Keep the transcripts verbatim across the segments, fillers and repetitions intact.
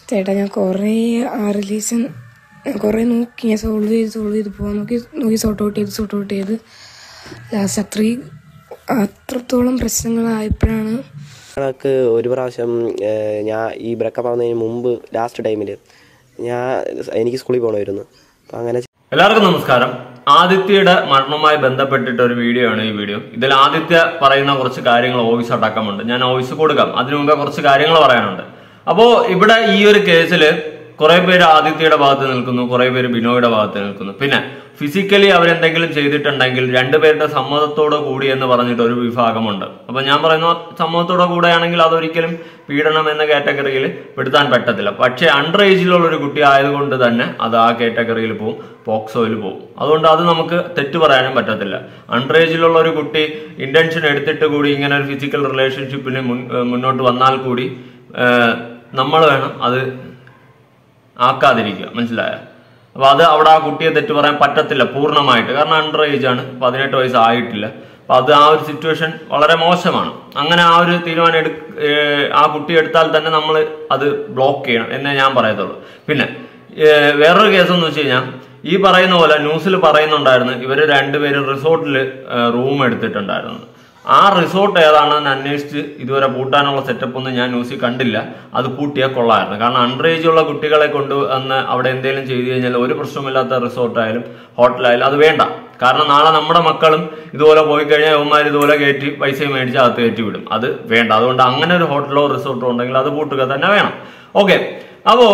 ചേട്ടാ ഞാൻ കുറേ ആ റിലേഷൻ കുറേ നോക്കി ഞാൻ സോൾവ് ചെയ്ത് സോൾവ് ചെയ്ത് പോകാൻ നോക്കി നോക്കി സോർട്ട് ഔട്ട് ചെയ്ത് സോർട്ട് ഔട്ട് ചെയ്ത് ലാസ്റ്റ് അത്രയും അത്രത്തോളം പ്രശ്നങ്ങളായപ്പോഴാണ് ഞങ്ങൾക്ക് ഒരു പ്രാവശ്യം ഞാൻ ഈ ബ്രേക്കപ്പ് ആവുന്നതിന് മുമ്പ് ലാസ്റ്റ് ടൈമിൽ ഞാൻ എനിക്ക് സ്കൂളിൽ പോകണമായിരുന്നു. അപ്പം അങ്ങനെ എല്ലാവർക്കും നമസ്കാരം. ആദിത്യയുടെ മരണവുമായി ബന്ധപ്പെട്ടിട്ട് ഒരു വീഡിയോ ആണ് ഈ വീഡിയോ. ഇതിൽ ആദിത്യ പറയുന്ന കുറച്ച് കാര്യങ്ങൾ വോയിസ് അടക്കമുണ്ട്. ഞാൻ വോയിസ് കൊടുക്കാം. അതിനു മുമ്പേ കുറച്ച് കാര്യങ്ങൾ പറയാനുണ്ട്. അപ്പോൾ ഇവിടെ ഈ ഒരു കേസിൽ കുറെ പേര് ആദിത്യയുടെ ഭാഗത്ത് നിൽക്കുന്നു, കുറെ പേര് ബിനോയുടെ ഭാഗത്ത് നിൽക്കുന്നു. പിന്നെ ഫിസിക്കലി അവരെന്തെങ്കിലും ചെയ്തിട്ടുണ്ടെങ്കിൽ രണ്ടുപേരുടെ സമ്മതത്തോടെ കൂടി എന്ന് പറഞ്ഞിട്ട് ഒരു വിഭാഗമുണ്ട്. അപ്പൊ ഞാൻ പറയുന്ന സമ്മതത്തോടെ കൂടെയാണെങ്കിൽ അതൊരിക്കലും പീഡനം എന്ന കാറ്റഗറിയിൽ പെടുത്താൻ പറ്റത്തില്ല. പക്ഷേ അണ്ടർ ഏജിലുള്ള ഒരു കുട്ടി ആയതുകൊണ്ട് തന്നെ അത് ആ കാറ്റഗറിയിൽ പോവും, പോക്സോയിൽ പോവും. അതുകൊണ്ട് അത് നമുക്ക് തെറ്റ് പറയാനും പറ്റത്തില്ല. അണ്ടർ ഏജിലുള്ള ഒരു കുട്ടി ഇന്റൻഷൻ എടുത്തിട്ട് കൂടി ഇങ്ങനെ ഒരു ഫിസിക്കൽ റിലേഷൻഷിപ്പിന് മുന്നോട്ട് വന്നാൽ കൂടി നമ്മൾ വേണം അത് ആക്കാതിരിക്കുക. മനസ്സിലായോ? അപ്പൊ അത് അവിടെ ആ കുട്ടിയെ തെറ്റ് പറയാൻ പറ്റത്തില്ല പൂർണ്ണമായിട്ട്. കാരണം അണ്ടർ ഏജ് ആണ്, പതിനെട്ട് വയസ്സായിട്ടില്ല. അപ്പൊ അത് ആ ഒരു സിറ്റുവേഷൻ വളരെ മോശമാണ്. അങ്ങനെ ആ ഒരു തീരുമാനം എടു ആ കുട്ടി എടുത്താൽ തന്നെ നമ്മൾ അത് ബ്ലോക്ക് ചെയ്യണം എന്നേ ഞാൻ പറയത്തുള്ളൂ. പിന്നെ വേറൊരു കേസ് എന്ന് വെച്ച് കഴിഞ്ഞാൽ ഈ പറയുന്ന പോലെ ന്യൂസിൽ പറയുന്നുണ്ടായിരുന്നു ഇവര് രണ്ടുപേരും റിസോർട്ടിൽ റൂം എടുത്തിട്ടുണ്ടായിരുന്നു. ആ റിസോർട്ട് ഏതാണെന്ന് അന്വേഷിച്ച് ഇതുവരെ പൂട്ടാനുള്ള സെറ്റപ്പ് ഒന്നും ഞാൻ ന്യൂസിൽ കണ്ടില്ല. അത് പൂട്ടിയാൽ കൊള്ളായിരുന്നു. കാരണം അണ്ടർ ഏജ് ഉള്ള കുട്ടികളെ കൊണ്ട് വന്ന് അവിടെ എന്തെങ്കിലും ചെയ്തു കഴിഞ്ഞാൽ ഒരു പ്രശ്നമില്ലാത്ത റിസോർട്ടായാലും ഹോട്ടലായാലും അത് വേണ്ട. കാരണം നാളെ നമ്മുടെ മക്കളും ഇതുപോലെ പോയി കഴിഞ്ഞാൽ യവന്മാർ ഇതുപോലെ കയറ്റി പൈസ മേടിച്ച് അകത്ത് കയറ്റി വിടും. അത് വേണ്ട. അതുകൊണ്ട് അങ്ങനെ ഒരു ഹോട്ടലോ റിസോർട്ടോ ഉണ്ടെങ്കിൽ അത് പൂട്ടുക തന്നെ വേണം. ഓക്കെ. അപ്പോ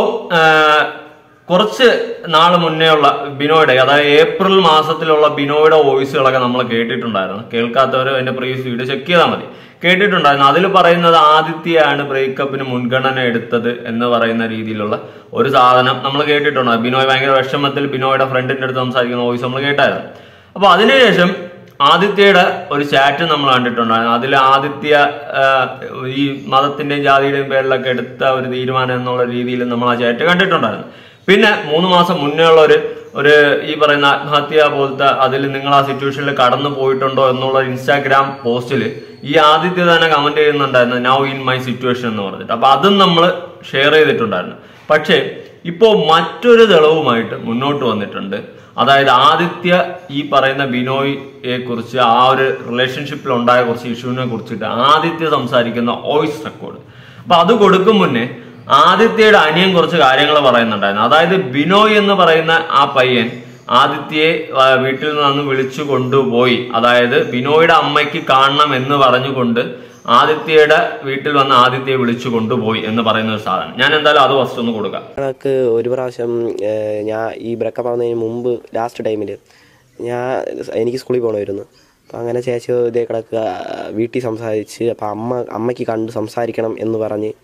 കുറച്ച് നാൾ മുന്നേ ഉള്ള ബിനോയുടെ, അതായത് ഏപ്രിൽ മാസത്തിലുള്ള ബിനോയുടെ വോയിസുകളൊക്കെ നമ്മൾ കേട്ടിട്ടുണ്ടായിരുന്നു. കേൾക്കാത്തവർ അതിന്റെ പ്രീവിയസ് വീഡിയോ ചെക്ക് ചെയ്താൽ മതി. കേട്ടിട്ടുണ്ടായിരുന്നു. അതിൽ പറയുന്നത് ആദിത്യയാണ് ബ്രേക്കപ്പിന് മുൻഗണന എടുത്തത് എന്ന് പറയുന്ന രീതിയിലുള്ള ഒരു സാധനം നമ്മൾ കേട്ടിട്ടുണ്ടായിരുന്നു. ബിനോയ് ഭയങ്കര വിഷമത്തിൽ ബിനോയുടെ ഫ്രണ്ടിന്റെ അടുത്ത് സംസാരിക്കുന്ന വോയിസ് നമ്മൾ കേട്ടായിരുന്നു. അപ്പൊ അതിനുശേഷം ആദിത്യയുടെ ഒരു ചാറ്റ് നമ്മൾ കണ്ടിട്ടുണ്ടായിരുന്നു. അതിൽ ആദിത്യ ഈ മതത്തിന്റെയും ജാതിയുടെയും പേരിലൊക്കെ എടുത്ത ഒരു തീരുമാനം എന്നുള്ള രീതിയിൽ നമ്മൾ ആ ചാറ്റ് കണ്ടിട്ടുണ്ടായിരുന്നു. പിന്നെ മൂന്ന് മാസം മുന്നേ ഉള്ള ഒരു ഒരു ഈ പറയുന്ന ആത്മഹത്യ പോലത്തെ അതിൽ നിങ്ങൾ ആ സിറ്റുവേഷനിൽ കടന്നു പോയിട്ടുണ്ടോ എന്നുള്ള ഇൻസ്റ്റാഗ്രാം പോസ്റ്റിൽ ഈ ആദിത്യ തന്നെ കമന്റ് ചെയ്യുന്നുണ്ടായിരുന്നു, നൗ ഇൻ മൈ സിറ്റുവേഷൻ എന്ന് പറഞ്ഞിട്ട്. അപ്പൊ അതും നമ്മൾ ഷെയർ ചെയ്തിട്ടുണ്ടായിരുന്നു. പക്ഷേ ഇപ്പോ മറ്റൊരു തെളിവുമായിട്ട് മുന്നോട്ട് വന്നിട്ടുണ്ട്. അതായത് ആദിത്യ ഈ പറയുന്ന ബിനോയിയെ കുറിച്ച്, ആ ഒരു റിലേഷൻഷിപ്പിൽ ഉണ്ടായ കുറച്ച് ഇഷ്യൂവിനെ കുറിച്ചിട്ട് ആദിത്യ സംസാരിക്കുന്ന വോയിസ് റെക്കോർഡ്. അപ്പൊ അത് കൊടുക്കും മുന്നേ ആദിത്യയുടെ അനിയൻ കുറച്ച് കാര്യങ്ങൾ പറയുന്നുണ്ടായിരുന്നു. അതായത് ബിനോയ് എന്ന് പറയുന്ന ആ പയ്യൻ ആദിത്യയെ വീട്ടിൽ നിന്ന് വിളിച്ചു കൊണ്ടുപോയി. അതായത് ബിനോയുടെ അമ്മയ്ക്ക് കാണണം എന്ന് പറഞ്ഞുകൊണ്ട് ആദിത്യയുടെ വീട്ടിൽ വന്ന് ആദിത്യയെ വിളിച്ചു കൊണ്ടുപോയി എന്ന് പറയുന്ന ഒരു സാധനം. ഞാൻ എന്തായാലും അത് ഫസ്റ്റ് ഒന്ന് കൊടുക്കാം. ഞങ്ങൾക്ക് ഒരു പ്രാവശ്യം ഞാൻ ഈ ബ്രേക്കപ്പ് ആവുന്നതിന് മുമ്പ് ലാസ്റ്റ് ടൈമിൽ ഞാൻ എനിക്ക് സ്കൂളിൽ പോകണമായിരുന്നു. അപ്പം അങ്ങനെ ചേച്ചി ഇതേ കിടക്കുക വീട്ടിൽ സംസാരിച്ച് അപ്പം അമ്മ അമ്മയ്ക്ക് കണ്ട് സംസാരിക്കണം എന്ന് പറഞ്ഞ്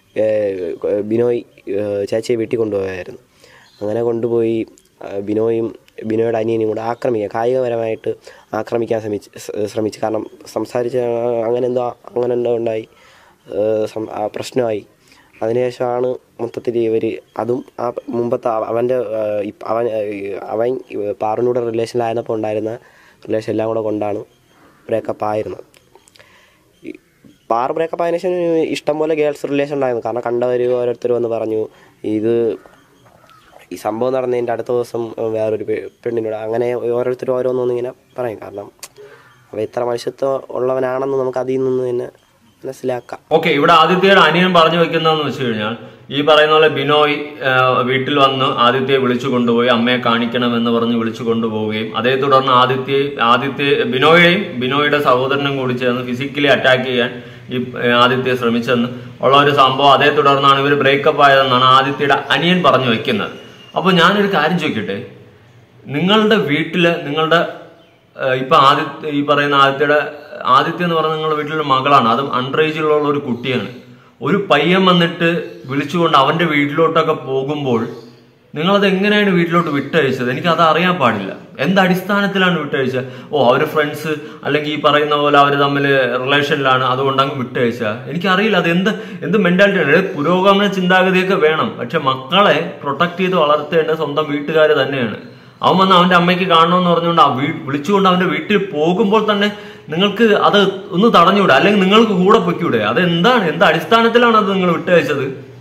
ബിനോയ് ചേച്ചിയെ വീട്ടിൽ കൊണ്ടുപോയായിരുന്നു. അങ്ങനെ കൊണ്ടുപോയി ബിനോയും ബിനോയുടെ അനിയനും കൂടെ ആക്രമിക്കുക, കായികപരമായിട്ട് ആക്രമിക്കാൻ ശ്രമിച്ച് ശ്രമിച്ചു കാരണം സംസാരിച്ച് അങ്ങനെ എന്തോ അങ്ങനെ എന്തോ ഉണ്ടായി, പ്രശ്നമായി. അതിനുശേഷമാണ് മൊത്തത്തിൽ ഇവർ അതും ആ മുമ്പത്തെ അവൻ്റെ അവൻ അവൻ പാറുനൂടെ റിലേഷനിലായിരുന്നപ്പോൾ ഉണ്ടായിരുന്ന റിലേഷൻ എല്ലാം കൂടെ കൊണ്ടാണ് ബ്രേക്കപ്പ് ആയിരുന്നത്. പാറ ബ്രേക്കപ്പ് ആയതിനു ശേഷം ഇഷ്ടംപോലെ ഗേൾസ് റിലേഷൻ ഉണ്ടായിരുന്നു. കാരണം കണ്ടവർ ഓരോരുത്തർ വന്ന് പറഞ്ഞു ഇത് ഈ സംഭവം നടന്നതിൻ്റെ അടുത്ത ദിവസം വേറൊരു പെണ്ണിനോട്, അങ്ങനെ ഓരോരുത്തർ ഓരോന്നൊന്നും ഇങ്ങനെ പറയും. കാരണം അവ എത്ര മനുഷ്യത്വം ഉള്ളവനാണെന്ന് നമുക്ക് അതിൽ നിന്ന് തന്നെ മനസ്സിലാക്കാം. ഓക്കെ. ഇവിടെ ആദിത്യയുടെ അനിയൻ പറഞ്ഞു വെക്കുന്നതെന്ന് വെച്ച് കഴിഞ്ഞാൽ ഈ പറയുന്ന പോലെ ബിനോയ് വീട്ടിൽ വന്ന് ആദിത്യയെ വിളിച്ചു കൊണ്ടുപോയി അമ്മയെ കാണിക്കണമെന്ന് പറഞ്ഞ് വിളിച്ചു കൊണ്ടുപോവുകയും അതേ തുടർന്ന് ആദിത്യ ആദിത്യ ബിനോയുടെയും ബിനോയുടെ സഹോദരനും കൂടി ചേർന്ന് ഫിസിക്കലി അറ്റാക്ക് ചെയ്യാൻ ഈ ആദിത്യയെ ശ്രമിച്ചെന്ന് ഉള്ള ഒരു സംഭവം. അതേ തുടർന്നാണ് ഇവർ ബ്രേക്കപ്പ് ആയതെന്നാണ് ആദിത്യയുടെ അനിയൻ പറഞ്ഞു വെക്കുന്നത്. അപ്പോൾ ഞാനൊരു കാര്യം ചോദിക്കട്ടെ, നിങ്ങളുടെ വീട്ടില് നിങ്ങളുടെ ഇപ്പൊ ആദിത്യ ഈ പറയുന്ന ആദിത്യയുടെ ആദിത്യ എന്ന് പറഞ്ഞ നിങ്ങളുടെ വീട്ടിലൊരു മകളാണ്, അതും അണ്ടർ ഏജിലുള്ള ഒരു കുട്ടിയാണ്. ഒരു പയ്യൻ വന്നിട്ട് വിളിച്ചുകൊണ്ട് അവന്റെ വീട്ടിലോട്ടൊക്കെ പോകുമ്പോൾ നിങ്ങളത് എങ്ങനെയാണ് വീട്ടിലോട്ട് വിട്ടയച്ചത്? എനിക്ക് അത് അറിയാൻ പാടില്ല. എന്ത് അടിസ്ഥാനത്തിലാണ് വിട്ടയച്ചത്? ഓ അവര് ഫ്രണ്ട്സ് അല്ലെങ്കിൽ ഈ പറയുന്ന പോലെ അവർ തമ്മിൽ റിലേഷനിലാണ് അതുകൊണ്ട് അങ്ങ് വിട്ടയച്ച? എനിക്കറിയില്ല അത് എന്ത് എന്ത് മെന്റാലിറ്റിയാണ്. പുരോഗമന ചിന്താഗതിയൊക്കെ വേണം, പക്ഷെ മക്കളെ പ്രൊട്ടക്ട് ചെയ്ത് വളർത്തേണ്ടത് സ്വന്തം വീട്ടുകാർ തന്നെയാണ്. അവൻ വന്ന് അവന്റെ അമ്മയ്ക്ക് കാണണമെന്ന് പറഞ്ഞുകൊണ്ട് ആ വീ വിളിച്ചുകൊണ്ട് അവന്റെ വീട്ടിൽ പോകുമ്പോൾ തന്നെ നിങ്ങൾക്ക് അത് ഒന്ന് തടഞ്ഞുകൂടെ? അല്ലെങ്കിൽ നിങ്ങൾക്ക് കൂടെ പൊയ്ക്കൂടെ? അത് എന്താണ്, എന്ത് അടിസ്ഥാനത്തിലാണ് അത് നിങ്ങൾ വിട്ടയച്ചത്?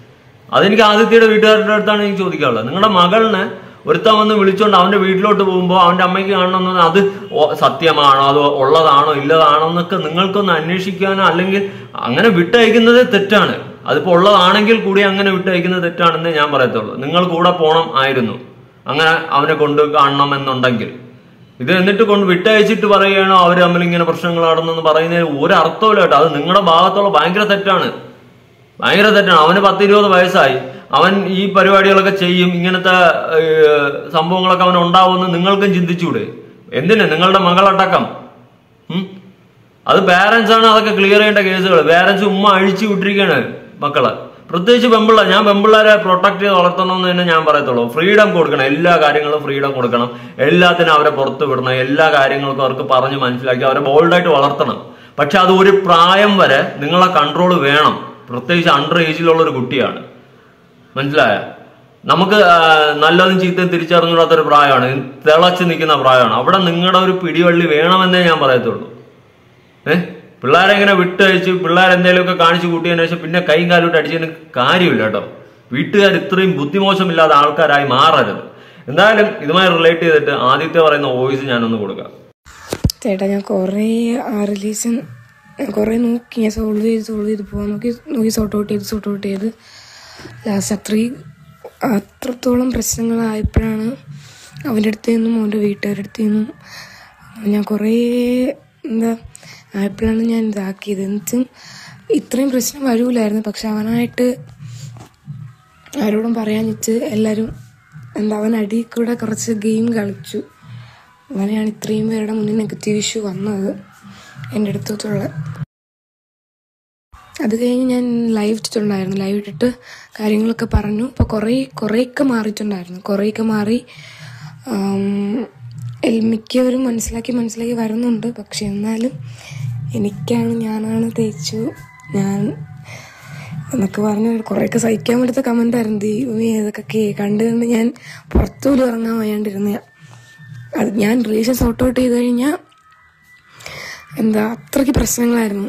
അതെനിക്ക് ആദിത്യയുടെ വീട്ടുകാരുടെ അടുത്താണ് എനിക്ക് ചോദിക്കാനുള്ളത്. നിങ്ങളുടെ മകളിനെ ഒരുത്തൻ വന്ന് വിളിച്ചോണ്ട് അവന്റെ വീട്ടിലോട്ട് പോകുമ്പോൾ അവന്റെ അമ്മയ്ക്ക് കാണണമെന്ന് അത് സത്യമാണോ അതോ ഉള്ളതാണോ ഇല്ലതാണോ എന്നൊക്കെ നിങ്ങൾക്കൊന്ന് അന്വേഷിക്കാനോ, അല്ലെങ്കിൽ അങ്ങനെ വിട്ടയക്കുന്നത് തെറ്റാണ്. അതിപ്പോ ഉള്ളതാണെങ്കിൽ കൂടി അങ്ങനെ വിട്ടയക്കുന്നത് തെറ്റാണെന്ന് ഞാൻ പറയത്തുള്ളൂ. നിങ്ങൾ കൂടെ പോണം ആയിരുന്നു അങ്ങനെ അവനെ കൊണ്ട് കാണണം എന്നുണ്ടെങ്കിൽ. ഇത് എന്നിട്ട് കൊണ്ട് വിട്ടയച്ചിട്ട് പറയുകയാണോ അവർ തമ്മിൽ ഇങ്ങനെ പ്രശ്നങ്ങളാണെന്ന് പറയുന്നതിന് ഒരർത്ഥമില്ല കേട്ടോ. അത് നിങ്ങളുടെ ഭാഗത്തുള്ള ഭയങ്കര തെറ്റാണ്, ഭയങ്കര തെറ്റാണ്. അവന് പത്തിരുപത് വയസ്സായി, അവൻ ഈ പരിപാടികളൊക്കെ ചെയ്യും, ഇങ്ങനത്തെ സംഭവങ്ങളൊക്കെ അവൻ ഉണ്ടാവുമെന്ന് നിങ്ങൾക്കും ചിന്തിച്ചൂടെ? എന്തിന് നിങ്ങളുടെ മകളടക്കം? ഉം അത് പാരന്റ്സ് ആണ് അതൊക്കെ ക്ലിയർ ചെയ്യേണ്ട കേസുകൾ. പാരന്റ്സ് ഉമ്മ അഴിച്ചു വിട്ടിരിക്കുകയാണ് മക്കളെ, പ്രത്യേകിച്ച് പെമ്പിള്ള. ഞാൻ പെമ്പിള്ളേരെ പ്രൊട്ടക്ട് ചെയ്ത് വളർത്തണമെന്ന് തന്നെ ഞാൻ പറയത്തുള്ളൂ. ഫ്രീഡം കൊടുക്കണം, എല്ലാ കാര്യങ്ങളും ഫ്രീഡം കൊടുക്കണം, എല്ലാത്തിനും അവരെ പുറത്ത് വിടണം, എല്ലാ കാര്യങ്ങൾക്കും അവർക്ക് പറഞ്ഞ് മനസ്സിലാക്കി അവരെ ബോൾഡായിട്ട് വളർത്തണം. പക്ഷെ അത് ഒരു പ്രായം വരെ നിങ്ങളെ കൺട്രോൾ വേണം, പ്രത്യേകിച്ച് അണ്ടർ ഏജിലുള്ള ഒരു കുട്ടിയാണ്. മനസ്സിലായ? നമുക്ക് നല്ലതും ചീത്തയും തിരിച്ചറിഞ്ഞിടാത്തൊരു പ്രായമാണ്, തിളച്ച് നിൽക്കുന്ന പ്രായമാണ്. അവിടെ നിങ്ങളുടെ ഒരു പിടിവള്ളി വേണമെന്നേ ഞാൻ പറയത്തുള്ളൂ. ഏഹ് പിള്ളേരെ ഇങ്ങനെ വിട്ടയച്ച് പിള്ളേരെന്തെങ്കിലുമൊക്കെ കാണിച്ചു കൂട്ടിയതിനു ശേഷം പിന്നെ കൈയും കാലോട്ട് അടിച്ചതിന് കാര്യമില്ല കേട്ടോ. വീട്ടുകാർ ഇത്രയും ബുദ്ധിമോശമില്ലാത്ത ആൾക്കാരായി മാറരുത്. എന്തായാലും ഇതുമായി റിലേറ്റ് ചെയ്തിട്ട് ആദ്യത്തെ പറയുന്ന വോയിസ് ഞാനൊന്ന് കൊടുക്കാം. ചേട്ടാ, ഞാൻ കുറേ ആ റിലേഷൻ കുറേ നോക്കി, ഞാൻ സോൾവ് ചെയ്ത് സോൾവ് ചെയ്ത് പോകാൻ നോക്കി നോക്കി സോർട്ട് ഔട്ട് ചെയ്ത് സോർട്ട് ഔട്ട് ചെയ്ത് ലാസ്റ്റ് അത്രയും അത്രത്തോളം പ്രശ്നങ്ങളായപ്പോഴാണ് അവൻ്റെ അടുത്ത് നിന്നും അവൻ്റെ വീട്ടുകാരുടെ അടുത്ത് നിന്നും ഞാൻ കുറേ എന്താ ആയപ്പോഴാണ് ഞാൻ ഇതാക്കിയത്. എന്നുവെച്ചും ഇത്രയും പ്രശ്നം വരൂലായിരുന്നു. പക്ഷെ അവനായിട്ട് ആരോടും പറയാൻ വെച്ച് എല്ലാവരും എന്താ അവൻ അടി കൂടെ കുറച്ച് ഗെയിം കളിച്ചു. അങ്ങനെയാണ് ഇത്രയും പേരുടെ മുന്നിൽ നെഗറ്റീവ് ഇഷ്യൂ വന്നത് എൻ്റെ അടുത്തുള്ള. അത് കഴിഞ്ഞ് ഞാൻ ലൈവ് ഇട്ടിട്ടുണ്ടായിരുന്നു. ലൈവ് ഇട്ടിട്ട് കാര്യങ്ങളൊക്കെ പറഞ്ഞു. അപ്പോൾ കുറേ കുറേയൊക്കെ മാറിയിട്ടുണ്ടായിരുന്നു. കുറേയൊക്കെ മാറി മിക്കവരും മനസ്സിലാക്കി മനസ്സിലാക്കി വരുന്നുണ്ട്. പക്ഷെ എന്നാലും എനിക്കാണ് ഞാനാണ് തേച്ചു ഞാൻ എന്നൊക്കെ പറഞ്ഞ് കുറേയൊക്കെ സഹിക്കാൻ പറ്റാത്ത കമൻ്റായിരുന്നു. ദൈവമേ, ഇതൊക്കെ കണ്ട് കണ്ട് ഞാൻ പുറത്തുപോലും ഇറങ്ങാൻ വയ്യാണ്ടിരുന്ന. അത് ഞാൻ റിലേഷൻ സോർട്ട് ഔട്ട് ചെയ്ത് കഴിഞ്ഞാൽ എന്താ അത്രയ്ക്ക് പ്രശ്നങ്ങളായിരുന്നു.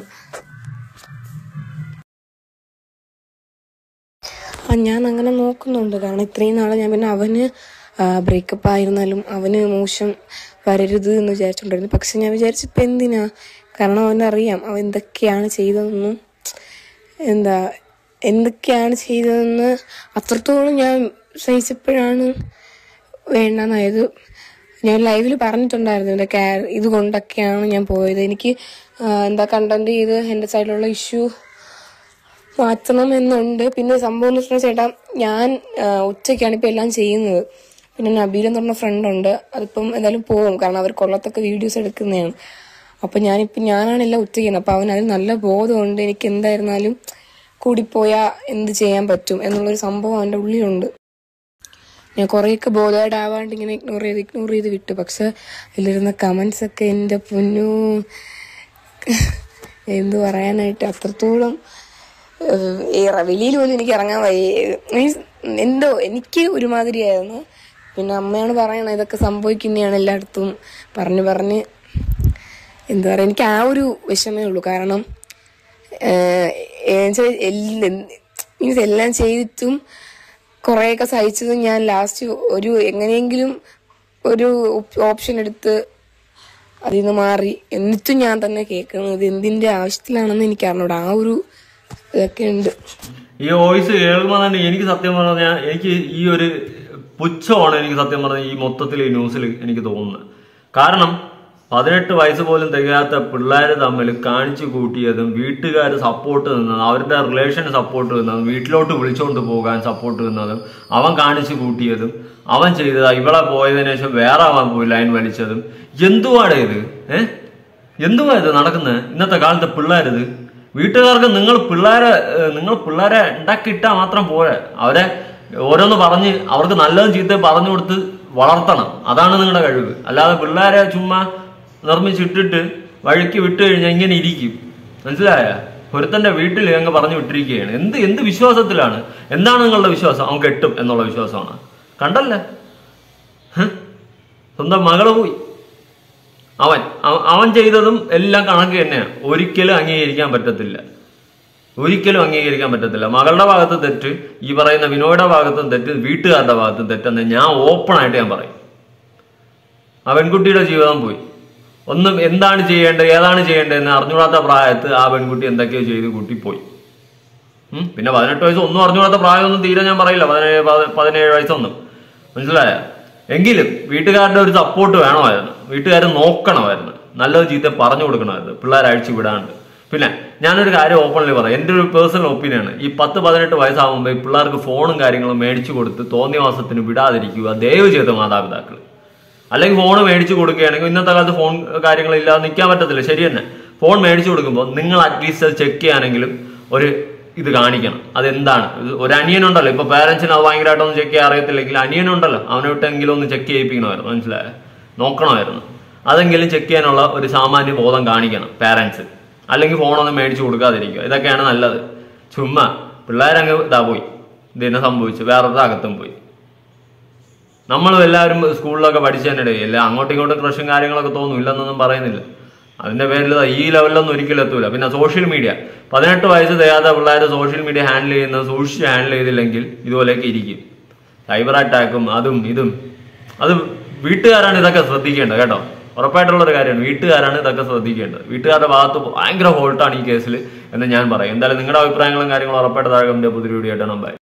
ആ ഞാൻ അങ്ങനെ നോക്കുന്നുണ്ട്. കാരണം ഇത്രയും നാളെ ഞാൻ പിന്നെ അവന് ബ്രേക്കപ്പ് ആയിരുന്നാലും അവന് മോശം വരരുത് എന്ന് വിചാരിച്ചുകൊണ്ടിരുന്നു. പക്ഷെ ഞാൻ വിചാരിച്ചപ്പോൾ എന്തിനാ, കാരണം അവനറിയാം അവൻ എന്തൊക്കെയാണ് ചെയ്തതെന്നും എന്താ എന്തൊക്കെയാണ് ചെയ്തതെന്ന് അത്രത്തോളം ഞാൻ സഹിച്ചപ്പോഴാണ് വേണ്ടെന്നായത്. ഞാൻ ലൈവിൽ പറഞ്ഞിട്ടുണ്ടായിരുന്നു എൻ്റെ കെയർ ഇതുകൊണ്ടൊക്കെയാണ് ഞാൻ പോയത്. എനിക്ക് എന്താ കണ്ടന്റ് ചെയ്ത് എൻ്റെ സൈഡിലുള്ള ഇഷ്യൂ മാറ്റണം എന്നുണ്ട്. പിന്നെ സംഭവം എന്ന് വെച്ചാൽ ചേട്ടാ, ഞാൻ ഉച്ചയ്ക്കാണ് ഇപ്പം എല്ലാം ചെയ്യുന്നത്. പിന്നെ നബീൽ എന്ന് പറഞ്ഞ ഫ്രണ്ടുണ്ട്, അതിപ്പം എന്തായാലും പോകും, കാരണം അവർ കൊല്ലത്തൊക്കെ വീഡിയോസ് എടുക്കുന്നതാണ്. അപ്പം ഞാനിപ്പം ഞാനാണ് എല്ലാം ഉച്ചയ്ക്ക് ചെയ്യുന്നത്. അപ്പം അവൻ അതിൽ നല്ല ബോധമുണ്ട്, എനിക്ക് എന്തായിരുന്നാലും കൂടിപ്പോയാൽ എന്ത് ചെയ്യാൻ പറ്റും എന്നുള്ളൊരു സംഭവം അവൻ്റെ ഉള്ളിലുണ്ട്. ഞാൻ കുറേയൊക്കെ ബോധമായിട്ടാവാണ്ട് ഇങ്ങനെ ഇഗ്നോർ ചെയ്ത് ഇഗ്നോർ ചെയ്ത് വിട്ടു. പക്ഷെ അതിലിരുന്ന കമൻസ് ഒക്കെ എൻ്റെ പൊന്നു എന്ത് പറയാനായിട്ട്, അത്രത്തോളം വെളിയിൽ പോലും എനിക്ക് ഇറങ്ങാൻ വയ്യ. മീൻസ് എന്തോ എനിക്ക് ഒരുമാതിരിയായിരുന്നു. പിന്നെ അമ്മയാണ് പറയണത് ഇതൊക്കെ സംഭവിക്കുന്നതാണ് എല്ലായിടത്തും പറഞ്ഞ് പറഞ്ഞ് എന്താ പറയുക, എനിക്ക് ആ ഒരു വിഷമേ ഉള്ളൂ. കാരണം മീൻസ് എല്ലാം ചെയ്തിട്ടും കുറേയൊക്കെ സഹിച്ചതും ഞാൻ ലാസ്റ്റ് ഒരു എങ്ങനെയെങ്കിലും ഒരു ഓപ്ഷൻ എടുത്ത് അതിൽ നിന്ന് മാറി. എന്നിട്ടും ഞാൻ തന്നെ കേൾക്കണം ഇത് എന്തിൻ്റെ ആവശ്യത്തിലാണെന്ന് എനിക്ക് അറിഞ്ഞൂടാ. ആ ഒരു ഇതൊക്കെ ഉണ്ട്. ഈ വോയിസ് കേൾക്കുമ്പോൾ തന്നെ എനിക്ക് സത്യം പറഞ്ഞാൽ എനിക്ക് ഈ ഒരു പുച്ഛമാണ് എനിക്ക് സത്യം പറഞ്ഞാൽ ഈ മൊത്തത്തിൽ ഈ ന്യൂസിൽ എനിക്ക് തോന്നുന്നത്. കാരണം പതിനെട്ട് വയസ്സ് പോലും തികയാത്ത പിള്ളേർ തമ്മിൽ കാണിച്ചു കൂട്ടിയതും വീട്ടുകാർ സപ്പോർട്ട് നിന്നതും അവരുടെ റിലേഷൻ സപ്പോർട്ട് നിന്നതും വീട്ടിലോട്ട് വിളിച്ചുകൊണ്ട് പോകാൻ സപ്പോർട്ട് നിന്നതും അവൻ കാണിച്ചു കൂട്ടിയതും അവൻ ചെയ്തതാ. ഇവളെ പോയതിനു ശേഷം വേറെ അവൻ പോയി ലൈൻ വലിച്ചതും എന്തുവാടേ ഇത്? ഏഹ് എന്തുവാ ഇത് നടക്കുന്നത് ഇന്നത്തെ കാലത്തെ പിള്ളേരിത്? വീട്ടുകാർക്ക് നിങ്ങൾ പിള്ളേരെ നിങ്ങൾ പിള്ളേരെ ഉണ്ടാക്കിയിട്ടാൽ മാത്രം പോരെ, അവരെ ഓരോന്ന് പറഞ്ഞ് അവർക്ക് നല്ലതും ചീത്തയും പറഞ്ഞു കൊടുത്ത് വളർത്തണം. അതാണ് നിങ്ങളുടെ കഴിവ്. അല്ലാതെ പിള്ളേരെ ചുമ്മാ നിർമ്മിച്ചിട്ടിട്ട് വഴിക്ക് വിട്ടു കഴിഞ്ഞാൽ ഇങ്ങനെ ഇരിക്കും. മനസ്സിലായ? ഒരുത്തന്റെ വീട്ടിൽ അങ്ങ് പറഞ്ഞു വിട്ടിരിക്കുകയാണ്. എന്ത് എന്ത് വിശ്വാസത്തിലാണ്? എന്താണ് നിങ്ങളുടെ വിശ്വാസം? അവൻ കെട്ടും എന്നുള്ള വിശ്വാസമാണ്. കണ്ടല്ലേ, സ്വന്തം മകള് പോയി. അവൻ അവൻ ചെയ്തതും എല്ലാം കണക്ക് തന്നെയാണ്. ഒരിക്കലും അംഗീകരിക്കാൻ പറ്റത്തില്ല. ഒരിക്കലും അംഗീകരിക്കാൻ പറ്റത്തില്ല. മകളുടെ ഭാഗത്ത് തെറ്റ്, ഈ പറയുന്ന വിനോയുടെ ഭാഗത്തും തെറ്റ്, വീട്ടുകാരുടെ ഭാഗത്തും തെറ്റെന്ന് ഞാൻ ഓപ്പൺ ആയിട്ട് ഞാൻ പറയും. ആ പെൺകുട്ടിയുടെ ജീവിതം പോയി. ഒന്നും എന്താണ് ചെയ്യേണ്ടത് ഏതാണ് ചെയ്യേണ്ടതെന്ന് അറിഞ്ഞുകൂടാത്ത പ്രായത്ത് ആ പെൺകുട്ടി എന്തൊക്കെയോ ചെയ്ത് കുട്ടി പോയി. പിന്നെ പതിനെട്ട് വയസ്സ് ഒന്നും അറിഞ്ഞുകൂടാത്ത പ്രായമൊന്നും തീരെ ഞാൻ പറയില്ല, പതിനേഴ് പതിനേഴ് വയസ്സൊന്നും, മനസ്സിലായ? എങ്കിലും വീട്ടുകാരുടെ ഒരു സപ്പോർട്ട് വേണമായിരുന്നു, വീട്ടുകാർ നോക്കണമായിരുന്നു, നല്ലത് ചീത്ത പറഞ്ഞു കൊടുക്കണമായിരുന്നു, പിള്ളേരെ അഴിച്ചു വിടാണ്ട്. പിന്നെ ഞാനൊരു കാര്യം ഓപ്പൺലി പറയാം, എൻ്റെ ഒരു പേഴ്സണൽ ഒപ്പീനിയനാണ്. ഈ പത്ത് പതിനെട്ട് വയസ്സാകുമ്പോൾ ഈ പിള്ളേർക്ക് ഫോണും കാര്യങ്ങളും മേടിച്ചു കൊടുത്ത് തോന്നിയവാസത്തിന് വിടാതിരിക്കുക ദയവ് ചെയ്ത മാതാപിതാക്കൾ. അല്ലെങ്കിൽ ഫോൺ മേടിച്ചു കൊടുക്കുകയാണെങ്കിൽ, ഇന്നത്തെ കാലത്ത് ഫോൺ കാര്യങ്ങളില്ലാതെ നിൽക്കാൻ പറ്റത്തില്ല, ശരി തന്നെ. ഫോൺ മേടിച്ചു കൊടുക്കുമ്പോൾ നിങ്ങൾ അറ്റ്ലീസ്റ്റ് അത് ചെക്ക് ചെയ്യാനെങ്കിലും ഒരു ഇത് കാണിക്കണം. അതെന്താണ്, ഒരു അനിയനുണ്ടല്ലോ, ഇപ്പൊ പേരൻസിന് അത് ഭയങ്കരമായിട്ടൊന്നും ചെക്ക് ചെയ്യാൻ അറിയത്തില്ലെങ്കിൽ അനിയനുണ്ടല്ലോ, അവനോട്ടെങ്കിലും ഒന്ന് ചെക്ക് ചെയ്യിപ്പിക്കണമായിരുന്നു, മനസ്സിലായോ? നോക്കണമായിരുന്നു. അതെങ്കിലും ചെക്ക് ചെയ്യാനുള്ള ഒരു സാമാന്യ ബോധം കാണിക്കണം പേരൻസ്. അല്ലെങ്കിൽ ഫോണൊന്നും മേടിച്ചു കൊടുക്കാതിരിക്കുക, ഇതൊക്കെയാണ് നല്ലത്. ചുമ്മാ പിള്ളേരങ്ങ് ഇതാ പോയി, ഇതിനെ സംഭവിച്ചു, വേറൊരു അകത്തും പോയി. നമ്മളും എല്ലാവരും സ്കൂളിലൊക്കെ പഠിച്ചതിനിടെ എല്ലാം അങ്ങോട്ടും ഇങ്ങോട്ടും ക്രഷും കാര്യങ്ങളൊക്കെ തോന്നും, ഇല്ലെന്നൊന്നും പറയുന്നില്ല. അതിന്റെ പേരിൽ ഈ ലെവലിലൊന്നും ഒരിക്കലും എത്തൂല. പിന്നെ സോഷ്യൽ മീഡിയ, പതിനെട്ട് വയസ്സ് തികയാത്ത പിള്ളേർ സോഷ്യൽ മീഡിയ ഹാൻഡിൽ ചെയ്യുന്നത് സൂക്ഷിച്ച് ഹാൻഡിൽ ചെയ്തില്ലെങ്കിൽ ഇതുപോലെയൊക്കെ ഇരിക്കും. സൈബർ അറ്റാക്കും അതും ഇതും. അത് വീട്ടുകാരാണ് ഇതൊക്കെ ശ്രദ്ധിക്കേണ്ടത് കേട്ടോ, ഉറപ്പായിട്ടുള്ളൊരു കാര്യമാണ്. വീട്ടുകാരാണ് ഇതൊക്കെ ശ്രദ്ധിക്കേണ്ടത്. വീട്ടുകാരുടെ ഭാഗത്ത് ഭയങ്കര ഹോൾട്ടാണ് ഈ കേസിൽ എന്ന് ഞാൻ പറയും. എന്തായാലും നിങ്ങളുടെ അഭിപ്രായങ്ങളും കാര്യങ്ങളും ഉറപ്പായിട്ട് താഴെ പുതിയ വീഡിയോ ആയിട്ട് നമ്പായി.